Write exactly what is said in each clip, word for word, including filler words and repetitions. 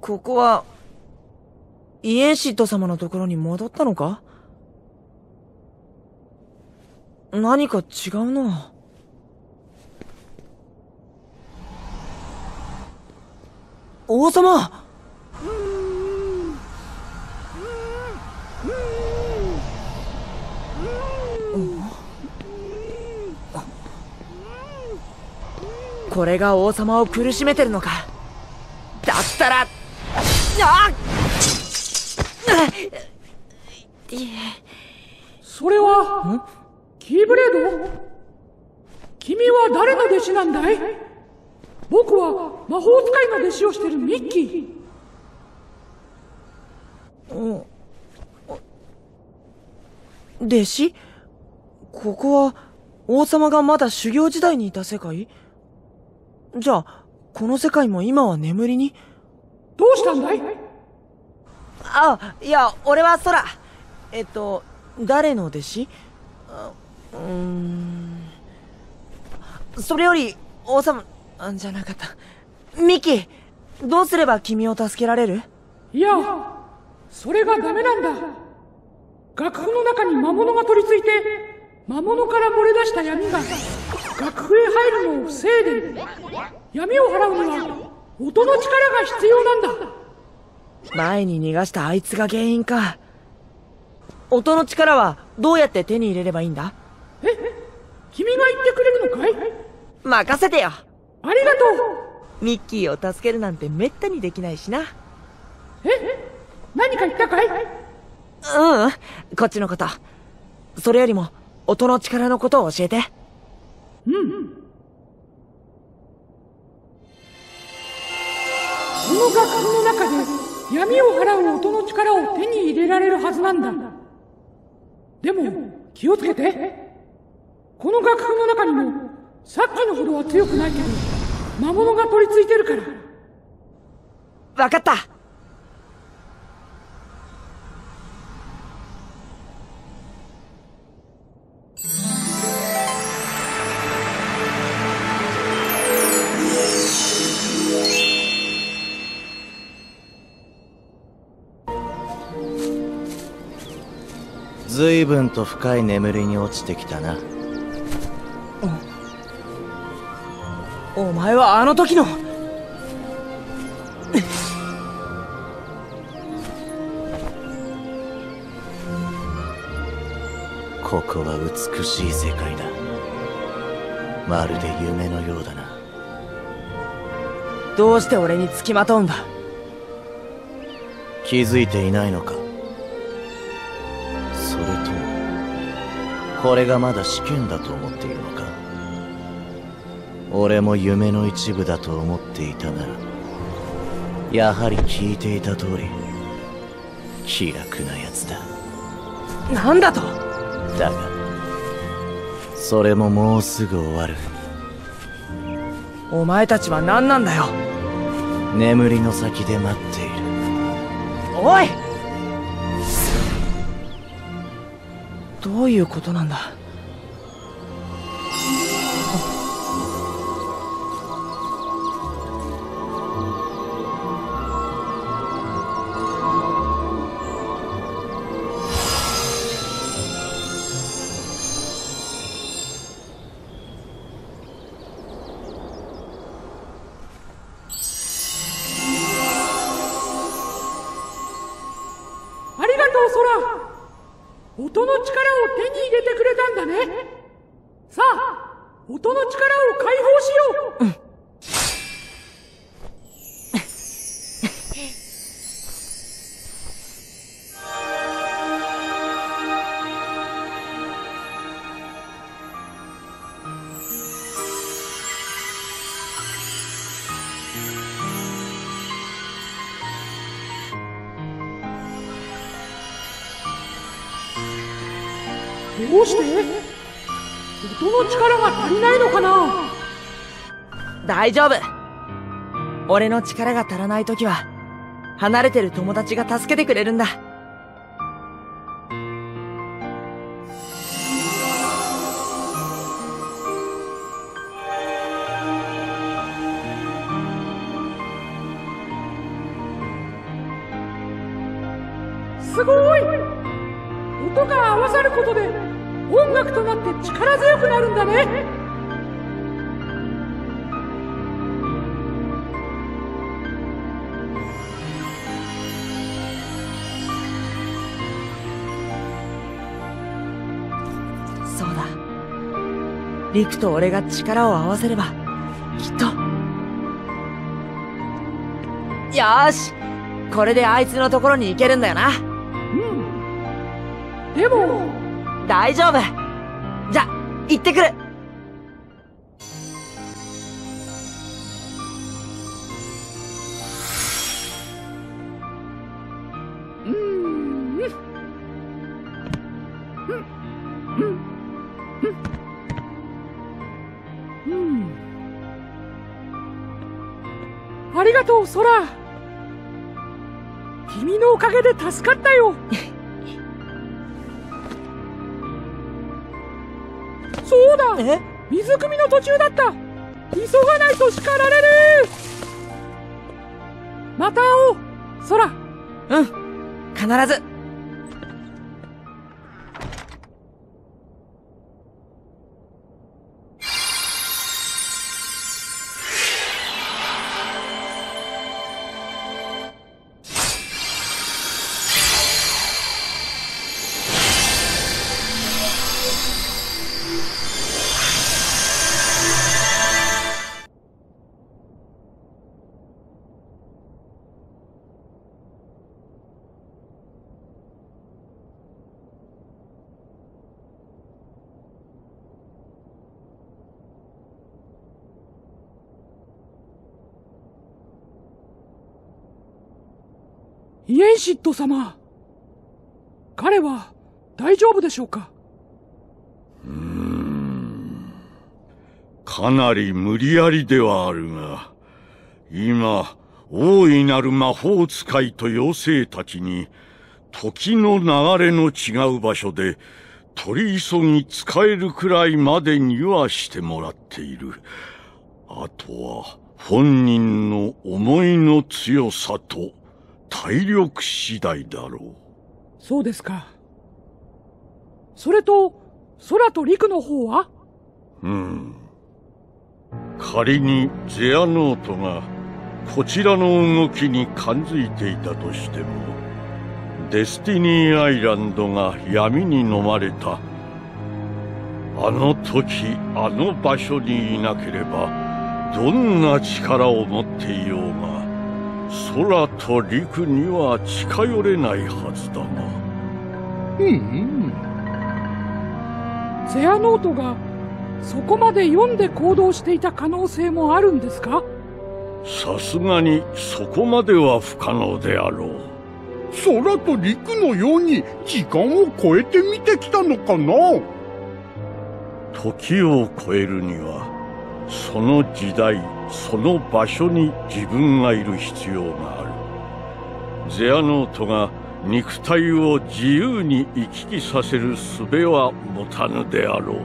ここは、イエンシッド様のところに戻ったのか？何か違うな。王様！これが王様を苦しめてるのか。だったら、あっ！ それは、キーブレード？君は誰の弟子なんだい？僕は魔法使いの弟子をしてるミッキー。 うん。弟子？ここは王様がまだ修行時代にいた世界？じゃあ、この世界も今は眠りに？ どうしたんだい？ あ、いや、俺は空。えっと、誰の弟子？うーん。それより、王様、あ、じゃなかった。ミキ、どうすれば君を助けられる？ いや、それがダメなんだ。楽譜の中に魔物が取り付いて、魔物から漏れ出した闇が楽譜へ入るのを防いでる。闇を払うには音の力が必要なんだ。 前に逃がしたあいつが原因か。音の力はどうやって手に入れればいいんだ？ え？君が言ってくれるのかい？ 任せてよ。 ありがとう。ミッキーを助けるなんてめったにできないしな。 え？何か言ったかい？ ううん、こっちのこと。それよりも音の力のことを教えて。 うん。この楽譜の中で闇を払う音の力を手に入れられるはずなんだ。でも気をつけて。この楽譜の中にもさっきのほどは強くないけど魔物が取り付いてるから。 わかった。 随分と深い眠りに落ちてきたな。 お前はあの時のここは美しい世界だ。まるで夢のようだな。 どうして俺につきまとうんだ？ 気づいていないのか？それともこれがまだ試験だと思っているのか？俺も夢の一部だと思っていたなら、やはり聞いていた通り気楽なやつだ。 なんだと？ だがそれももうすぐ終わる。 お前たちは何なんだよ。 眠りの先で待っている。 おい！どういうことなんだ？ 音の力を手に入れてくれたんだね。さあ、音の力を解放しよう。うん。どうして？音の力が足りないのかな？ 大丈夫。俺の力が足らないときは離れてる友達が助けてくれるんだ。 すごい。音が合わさることで音楽となって力強くなるんだね。 そうだ。リクと俺が力を合わせればきっと。よーし、これであいつのところに行けるんだよな。 うん。でも大丈夫。じゃ、行ってくる。 うーん。うん。うん。うん。ありがとう、ソラ。君のおかげで助かったよ。そうだ、 え？ 水汲みの途中だった。急がないと叱られる。また会おう、ソラ。 うん、必ず。 イエンシット様、彼は大丈夫でしょうか？ うーん、かなり無理やりではあるが、今大いなる魔法使いと妖精たちに時の流れの違う場所で取り急ぎ使えるくらいまでにはしてもらっている。あとは本人の思いの強さと体力次第だろう。 そうですか。それと空と陸の方は？ うん。仮にゼアノートがこちらの動きに感づいていたとしても、デスティニーアイランドが闇に飲まれたあの時あの場所にいなければ、どんな力を持っていようが空と陸には近寄れないはずだな。 うん。 ゼアノートがそこまで読んで行動していた可能性もあるんですか？ さすがにそこまでは不可能であろう。 空と陸のように時間を超えて見てきたのかな？ 時を超えるにはその時代その場所に自分がいる必要がある。ゼアノートが肉体を自由に行き来させる術は持たぬであろう。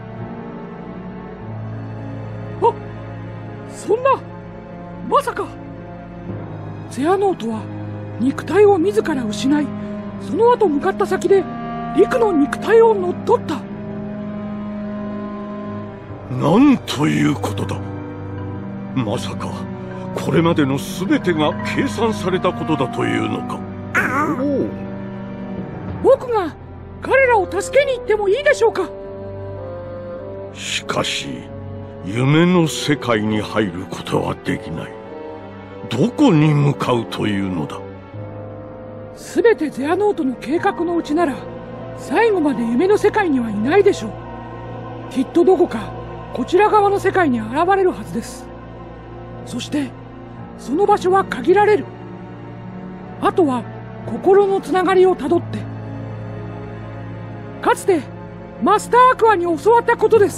あ、そんな、まさかゼアノートは肉体を自ら失い、その後向かった先で陸の肉体を乗っ取った。 なんということだ。まさかこれまでの全てが計算されたことだというのか。 おお。 僕が彼らを助けに行ってもいいでしょうか？ しかし夢の世界に入ることはできない。どこに向かうというのだ。 全てゼアノートの計画のうちなら最後まで夢の世界にはいないでしょう。きっとどこかこちら側の世界に現れるはずです。そしてその場所は限られる。あとは心のつながりをたどって、かつてマスターアクアに教わったことです。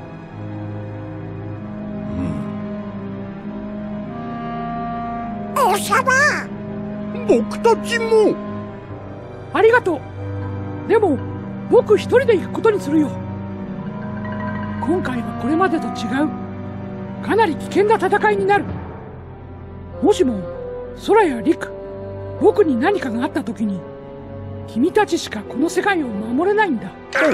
おしゃば、僕たちも。 ありがとう。でも僕一人で行くことにするよ。今回はこれまでと違う、かなり危険な戦いになる。もしも空や陸、僕に何かがあった時に君たちしかこの世界を守れないんだ。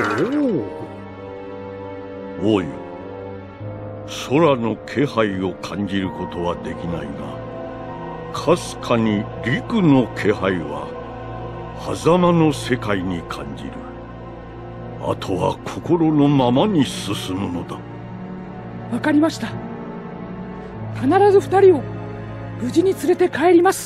王よ、空の気配を感じることはできないが、かすかに陸の気配は狭間の世界に感じる。あとは心のままに進むのだ。 わかりました。必ず二人を無事に連れて帰ります。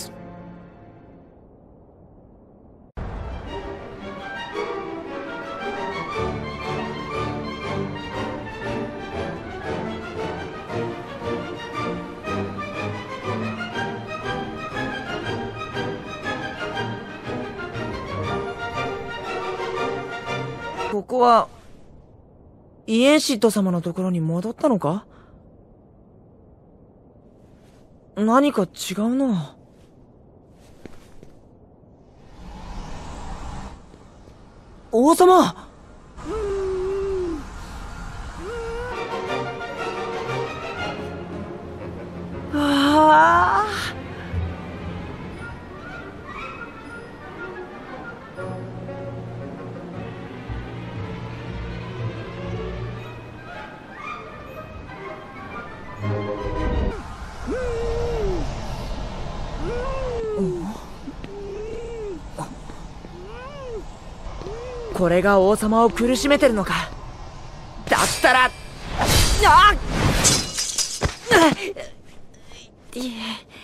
ここはイエンシッド様のところに戻ったのか？何か違うな。王様！ああ。これが王様を苦しめてるのか。だったら、あっ！いえ。